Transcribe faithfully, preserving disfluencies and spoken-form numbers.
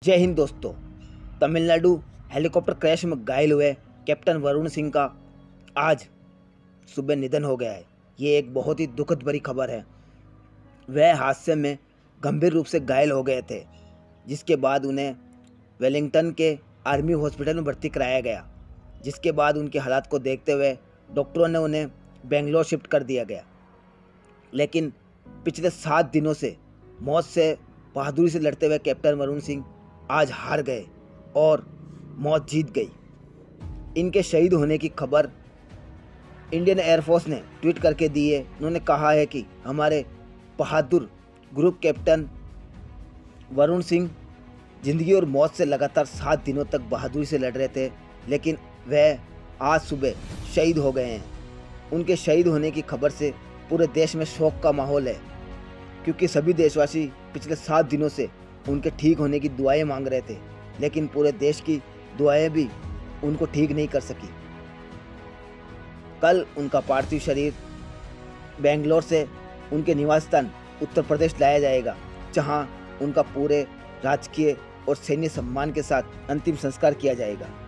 जय हिंद दोस्तों। Tamil Nadu helicopter crash में घायल हुए कैप्टन वरुण सिंह का आज सुबह निधन हो गया है। ये एक बहुत ही दुखद भरी खबर है। वह हादसे में गंभीर रूप से घायल हो गए थे, जिसके बाद उन्हें वेलिंगटन के आर्मी हॉस्पिटल में भर्ती कराया गया। जिसके बाद उनके हालात को देखते हुए डॉक्टरों ने उन्हें बेंगलोर शिफ्ट कर दिया गया। लेकिन पिछले सात दिनों से मौत से बहादुरी से लड़ते हुए कैप्टन वरुण सिंह आज हार गए और मौत जीत गई। इनके शहीद होने की खबर इंडियन एयरफोर्स ने ट्वीट करके दी है। उन्होंने कहा है कि हमारे बहादुर ग्रुप कैप्टन वरुण सिंह जिंदगी और मौत से लगातार सात दिनों तक बहादुरी से लड़ रहे थे, लेकिन वह आज सुबह शहीद हो गए हैं। उनके शहीद होने की खबर से पूरे देश में शोक का माहौल है, क्योंकि सभी देशवासी पिछले सात दिनों से उनके ठीक होने की दुआएं मांग रहे थे, लेकिन पूरे देश की दुआएं भी उनको ठीक नहीं कर सकी। कल उनका पार्थिव शरीर बेंगलोर से उनके निवास स्थान उत्तर प्रदेश लाया जाएगा, जहां उनका पूरे राजकीय और सैन्य सम्मान के साथ अंतिम संस्कार किया जाएगा।